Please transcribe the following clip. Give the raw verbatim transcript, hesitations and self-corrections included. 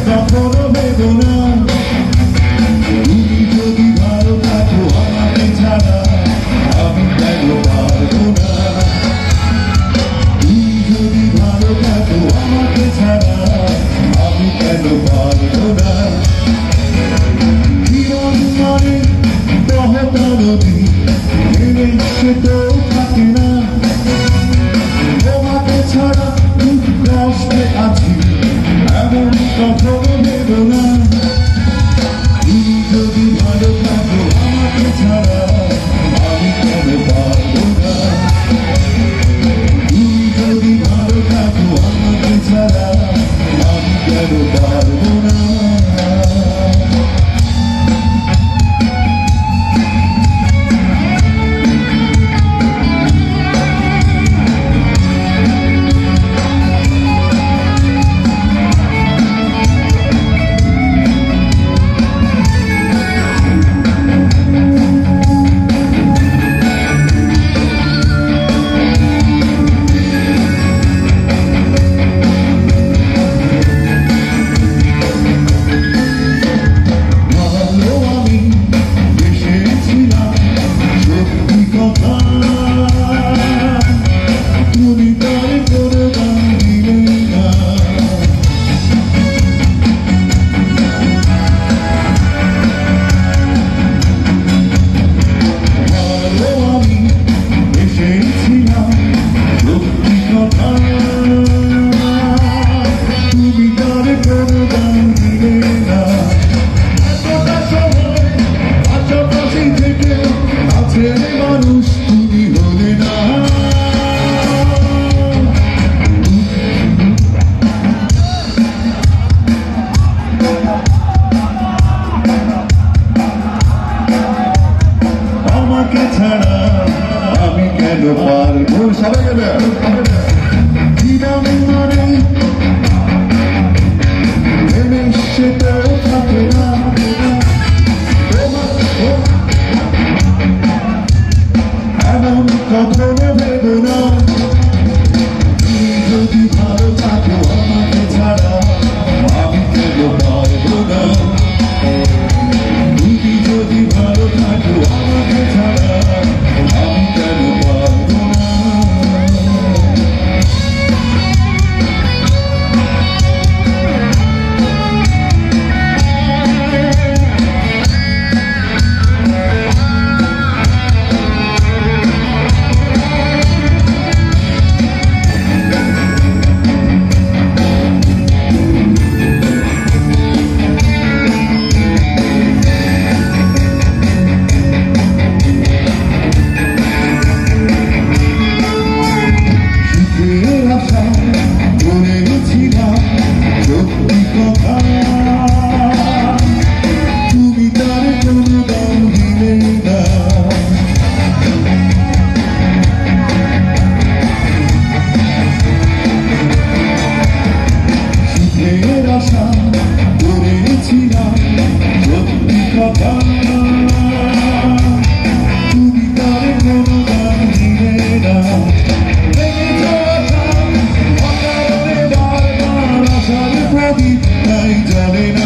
কখনো ভেবো না তুমি যদি ভালো থাকো আমাকে ছাড়া আমি কেন পারবো না তুমি যদি ভালো থাকো আমাকে ছাড়া আমি কেন পারবো না জীবন মানে বহতা নদী নেমে সে তো থাকে না তোমাকে ছাড়া খুব কষ্টে আছি এমন কখনো ভেবো না তুমি যদি ভালো থাকো আমাকে ছাড়া আমি কেন পারবো না তুমি যদি ভালো থাকো আমাকে ছাড়া আমি কেন পারবো না ছাড়া আমি কেন পারবো সবাই গেলে জীবন মানে সেটা থাকে না এমন কখনো ভেবো না তুমি যদি ভালো থাকো আমাকে ছাড়া আমি কেন পারবো না তুমি যদি ভালো থাকো আমাকে ছাড়া আমি কেন পারবো না Jale na